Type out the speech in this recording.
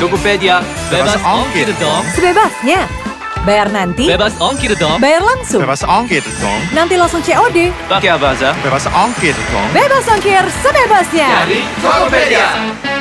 Tokopedia, bebas ongkir dong. Sebebasnya. Bayar nanti, Bebas ongkir dong. bayar langsung. Bebas ongkir dong. Nanti langsung COD. Pakai Avanza. Bebas ongkir dong. Bebas ongkir sebebasnya. Tokopedia.